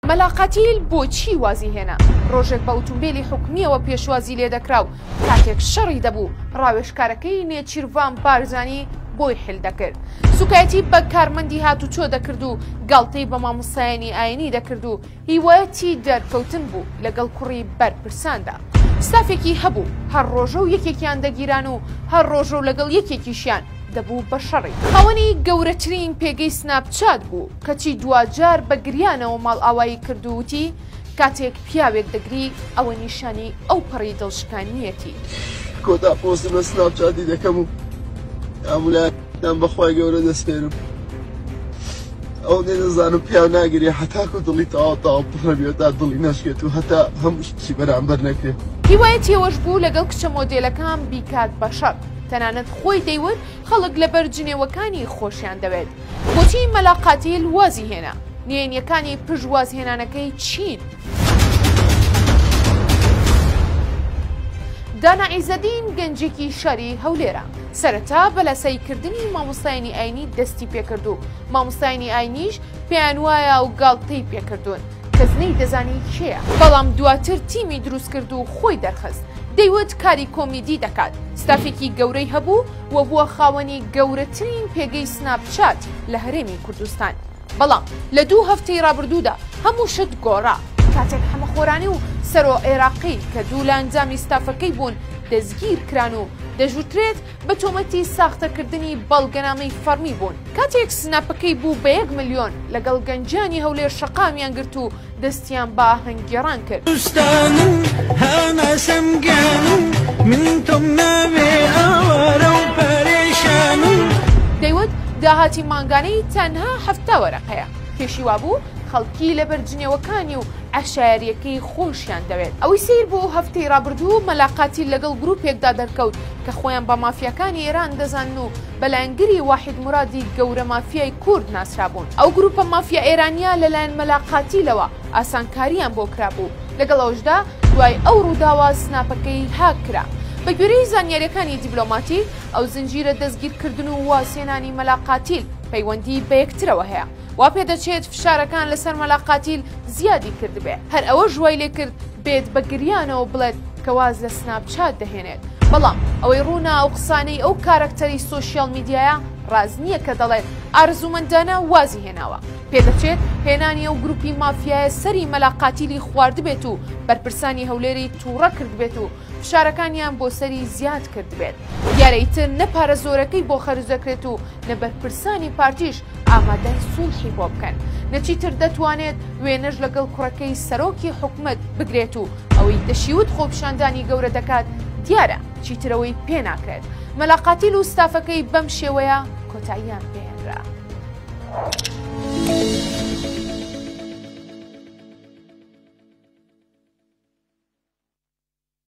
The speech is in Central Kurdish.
مەلاقاتیل بۆچی وازی هێنا؟ ڕۆژێک بە ئۆتۆمبیلی حکومیەوە پێشوازی لێ دەکرا و کاتێک شەڕی دەبوو ڕاوێژکارەکەی نێچیروان بارزانی بۆی حل دەکرد. سوکایەتی بە کارمەندی هاتوچۆ دەکرد و گاڵتەی بە مامۆستایانی ئاینی دەکرد و هیوایەتی دەرکەوتن بوو لەگەڵ کوڕی بەرپرساندا. ستافێکی هەبوو هەر ڕۆژە و یەکێکیان دەگیران و هەر ڕۆژە و لەگەڵ یەکێکیشیان دەبوو بە شەڕی. خاوەنی گەورەترین پێگەی سناپچات بوو کەچی دوجار بە گریانەوە ماڵ ئاوایی کردووتی کاتێک پیاوێک دەگری ئەوە نیشانی ئەو پەڕی دڵشکانیەتی. کۆتا پۆستم لە سناپچاتی دەکەم و ئەمولایان بەخوای گەورە دەستێنم. ئەو دەزانم پیا ناگری هەتاکو دڵی تاوا پڕەبێت تا دڵی نەشکێت و هەتا هەموو شتی بەرامبەر نەکرێت. هیوایەتیەوەش بوو لەگەڵ کچە مۆدێلەکان بیکات بە شەڕ. تەنانەت خۆی دەیوت خەڵک لەبەر جنێوەکانی خۆشیان دەوێت. بۆچی مەلاقاتیل وازی هێنا؟ نوێنیەکانی پژوازهێنانەکەی چین؟ دانا عیزەدین گەنجێکی شەری هەولێرە سەرەتا بە لەسەیکردنی مامۆستایانی ئاینی دەستی پێکردو. مامۆستایانی ئاینیش پێیان وایە و گاڵتەی پێکردوون کەس نەیدەزانی کێیە، بەڵام دواتر تیمی دروست کرد و خۆی دەرخست. دەیوت کاری کۆمیدی دەکات. ستافێکی گەورەی هەبوو و بووە خاوەنی گەورەترین پێگەی سناپچات لە هەرێمی کوردستان. بەڵام لە 2 هەفتەی ڕابردوودا هەموو شت گۆڕا. کاتێک هەمەخۆرانی و سەرۆ عێراقی کە دوو لە ئەنجامی ستافەکەی بوون دەستگیر کران و دەژوترێت بە تۆمەتی ساختەکردنی بەڵگەنامەی فەرمی بوون. کاتێک سناپەکەی بوو بە 1 ملیۆن لەگەڵ گەنجانی هەولێر شەقامیان گرت و دەستیان بە هەنگێڕان کرد. دەیوت داهاتی مانگانەی تەنها 7 وەرەقەیە. پێشی وابوو خەڵکی لەبەر جنێوەکانی و عەشایەریەکەی خۆشیان دەوێت. ئەوەی سیر بوو هەفتەی ڕابردوو مەلاقاتی لەگەڵ گروپێکدا دەرکەوت کە خۆیان بە مافیەکانی ئێران دەزانن و بەلایەنگری واحید مرادی گەورە مافیای کورد ناسرابوون. ئەو گروپە مافیا ئێرانیا لەلایەن مەلاقاتیلەوە ئاسانکاریان بۆ کرابوو. لەگەڵ ئەوشدا دوای ئەو ڕووداوە سناپەکەی هاک کرا. بە گوێرەی زانیاریەکانی دیبلۆماتی ئەو زنجیرە دەستگیرکردن و واسێنانی مەلاقاتیل پەیوەندی بە یەکترەوە هەیە. وا پێدەچێت فشارەکان لەسەر مەلاقاتیل زیادی کردبێ. هەر ئەوە ژوای لێ کرد بێت بە گریانەوە بڵێت کە واز لە سناپچات دەهێنێت. بەڵام ئەوەی ڕوونا ئەو قسانەی ئەو کارکتەری سۆشیال میدیایە ڕاز نییە کە دەڵێت ئارزومەندانە وازی هێناوە. پێدەچێت هێنانی ئەو گروپی مافیایە سەری مەلاقاتیلی خواردبێت و بەرپرسانی هەولێری تووڕە کردبێت و فشارەکانیان بۆ سەری زیاد کردبێت. دیارەیتر نەپارە زۆرەکەی بۆ خەرج دەکرێت و نە بەرپرسانی پارتیش ئامادەی سولحی بۆ بکەن. نەچیتر دەتوانێت وێنەش لەگەڵ کوڕەکەی سەرۆکی حکومەت بگرێت و ئەوەی دەشیوت خۆپیشاندانی گەورە دەکات دیارە چیترەوەی پێ ناکرێت. مەلاقاتیل و ستافەکەی بەم شێوەیە کۆتاییان پێهێنرا.